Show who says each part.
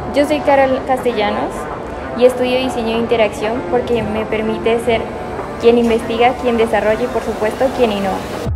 Speaker 1: Yo soy Carol Castellanos y estudio diseño de interacción porque me permite ser quien investiga, quien desarrolla y por supuesto quien innova.